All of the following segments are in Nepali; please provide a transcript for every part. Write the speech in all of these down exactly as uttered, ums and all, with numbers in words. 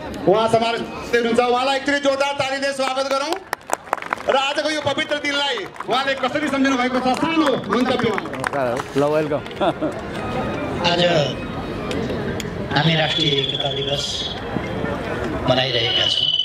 उहाँ समारोह हुनुहुन्छ। उहाँलाई एकचोटि जोरदार तालीले स्वागत गरौँ र आजको यो पवित्र दिनलाई उहाँले कसरी सम्झिनु भएको छ सानो मन्तव्यमा। ल वेलकम। आज हामी राष्ट्रिय एकता दिवस मनाइरहेका छौँ।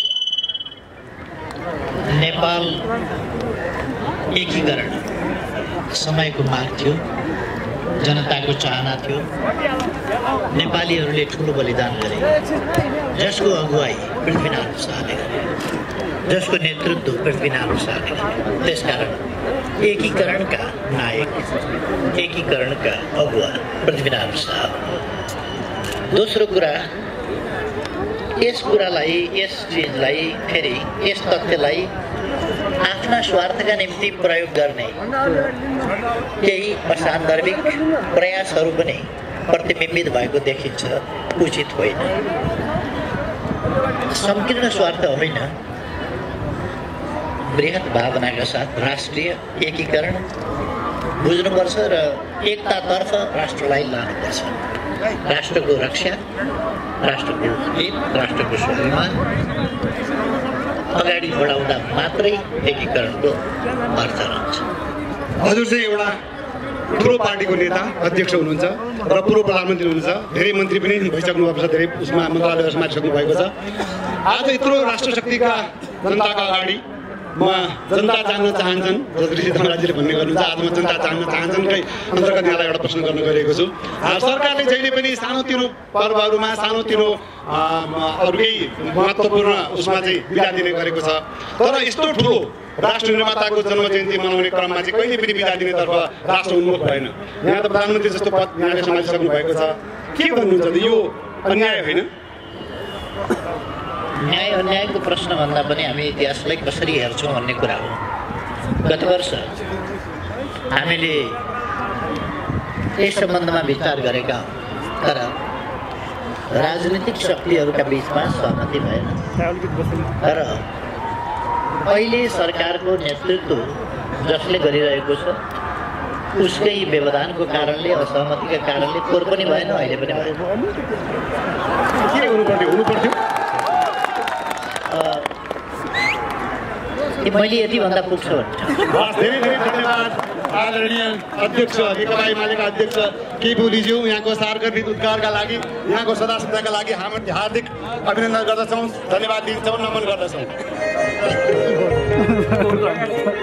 नेपाल एकीकरण समयको माग थियो, जनताको चाहना थियो। नेपालीहरूले ठुलो बलिदान गरे, जसको अगुवाई पृथ्वीनारायण शाहले गरे, जसको नेतृत्व पृथ्वीनारायण शाहले गरे। त्यसकारण एकीकरणका नायक, एकीकरणका अगुवा पृथ्वीनारायण शाह। दोस्रो कुरा, यस कुरालाई, यस चिजलाई, फेरि यस तथ्यलाई आफ्ना स्वार्थका निम्ति प्रयोग गर्ने केही असान्दर्भिक प्रयासहरू पनि प्रतिबिम्बित भएको देखिन्छ, उचित होइन। संकीर्ण स्वार्थ होइन, बृहत भावनाका साथ राष्ट्रिय एकीकरण बुझ्नुपर्छ र एकतातर्फ राष्ट्रलाई लानुपर्छ। राष्ट्रको रक्षा, राष्ट्रको हित, राष्ट्रको स्वाभिमान अगाडि बढाउँदा मात्रै एकीकरणको अर्थ रहन्छ। हजुर चाहिँ एउटा ठुलो पार्टीको नेता, अध्यक्ष हुनुहुन्छ र पूर्व प्रधानमन्त्री हुनुहुन्छ। धेरै मन्त्री पनि भइसक्नु भएको छ, धेरै उसमा मन्त्रालय सम्हालिसक्नु भएको छ। आज यत्रो राष्ट्रशक्तिका जनताका अगाडि म जनता जान्न चाहन्छन् ऋषि धनराजीले भन्ने गर्नुहुन्छ। आज म जनता जान्न चाहन्छन्कै अन्तर्गत यहाँलाई एउटा प्रश्न गर्न गइरहेको छु। सरकारले जहिले पनि सानोतिनो पर्वहरूमा सानोतिनो अरू केही महत्त्वपूर्ण उसमा चाहिँ बिदा दिने गरेको छ, तर यस्तो ठुलो राष्ट्र निर्माताको जन्म जयन्ती मनाउने क्रममा चाहिँ कहिले पनि बिदा दिनेतर्फ राष्ट्र उन्मुख भएन। यहाँ त प्रधानमन्त्री जस्तो पद यहाँले सम्हालिसक्नु भएको छ, के भन्नुहुन्छ त यो अन्याय होइन? न्याय अन्यायको प्रश्नभन्दा पनि हामी इतिहासलाई कसरी हेर्छौँ भन्ने कुरा हो। गत वर्ष हामीले यस सम्बन्धमा विचार गरेका हौँ, तर राजनीतिक शक्तिहरूका बिचमा सहमति भएन। तर अहिले सरकारको नेतृत्व जसले गरिरहेको छ उसकै व्यवधानको कारणले, असहमतिका कारणले पोहोर पनि भएन, अहिले पनि भएन। के हुनुपर्थ्यो हुनुपर्थ्यो मैले यति भन्दा पुग्छ भने धेरै धेरै धन्यवाद आदरणीय अध्यक्ष नेकपा एमालेका अध्यक्ष केपी ओलीज्यू। यहाँको सार्वजनिक उद्घारका लागि, यहाँको सदाशताका लागि हामी हार्दिक अभिनन्दन गर्दछौँ, धन्यवाद दिन्छौँ, नमन गर्दछौँ।